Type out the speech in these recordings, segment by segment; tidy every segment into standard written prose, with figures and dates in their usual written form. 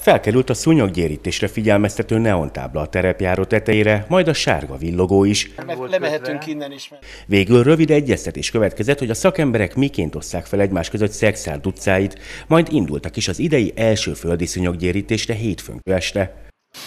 Felkerült a szúnyoggyérítésre figyelmeztető neontábla a terepjáró tetejére, majd a sárga villogó is. Lemehetünk innen is. Végül rövid egyeztetés következett, hogy a szakemberek miként osszák fel egymás között Szekszárd utcáit, majd indultak is az idei első földi szúnyoggyérítésre hétfőn este.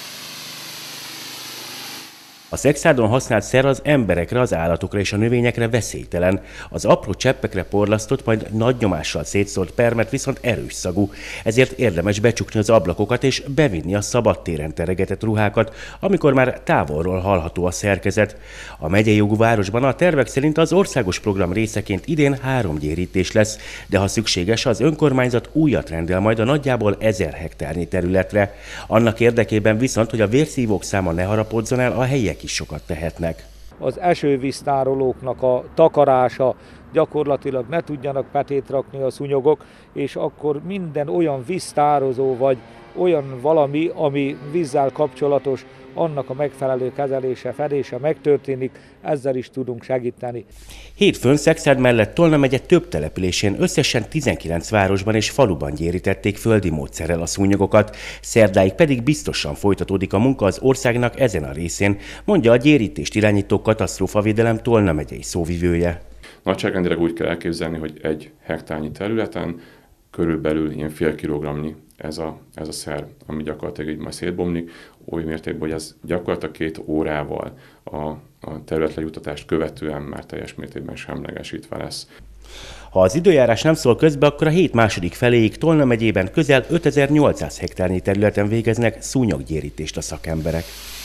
A Szekszárdon használt szer az emberekre, az állatokra és a növényekre veszélytelen. Az apró cseppekre porlasztott, majd nagy nyomással szétszórt permet viszont erős szagú. Ezért érdemes becsukni az ablakokat és bevinni a szabadtéren teregetett ruhákat, amikor már távolról hallható a szerkezet. A megyei jogú városban a tervek szerint az országos program részeként idén 3 gyérítés lesz, de ha szükséges, az önkormányzat újat rendel majd a nagyjából 1000 hektárnyi területre. Annak érdekében viszont, hogy a vérszívók száma ne harapódzon el, a helyiek is sokat tehetnek. Az esővíztárolóknak a takarása, gyakorlatilag ne tudjanak petét rakni a szúnyogok, és akkor minden olyan víztározó vagy olyan valami, ami vízzel kapcsolatos, annak a megfelelő kezelése, fedése megtörténik, ezzel is tudunk segíteni. Hétfőn Szekszárd mellett Tolna megye több településén összesen 19 városban és faluban gyérítették földi módszerrel a szúnyogokat, szerdáig pedig biztosan folytatódik a munka az országnak ezen a részén, mondja a gyérítést irányító katasztrófavédelem Tolna megyei szóvivője. Nagyságrendileg úgy kell elképzelni, hogy 1 hektárnyi területen körülbelül ilyen fél kilogramnyi ez a szer, ami gyakorlatilag így majd szétbomlik, oly mértékben, hogy ez gyakorlatilag 2 órával a területlejuttatást követően már teljes mértékben semlegesítve lesz. Ha az időjárás nem szól közbe, akkor a hét második feléig Tolna megyében közel 5800 hektárnyi területen végeznek szúnyoggyérítést a szakemberek.